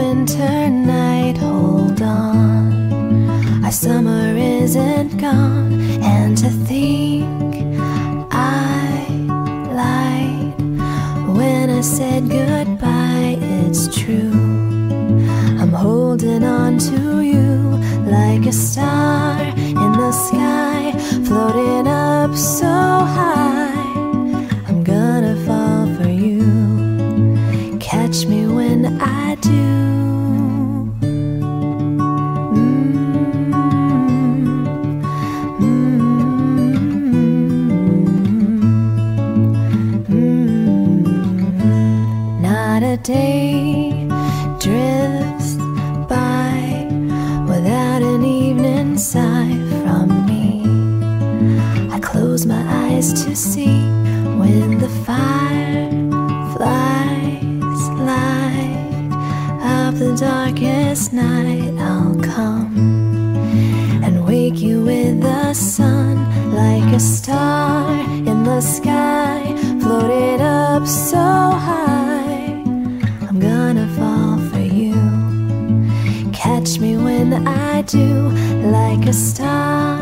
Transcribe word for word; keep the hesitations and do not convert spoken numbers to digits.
winter night, hold on. Our summer isn't gone, and to think I lied when I said goodbye. It's true, I'm holding on to you like a star in the sky, floating up so high. I'm gonna fall for you, catch me when I do. Not a day drifts by without an evening sigh from me. I close my eyes to see when the fireflies light up the darkest night. I'll come and wake you with the sun like a star in the sky, floated up so high. I'm gonna fall for you, catch me when I do, like a star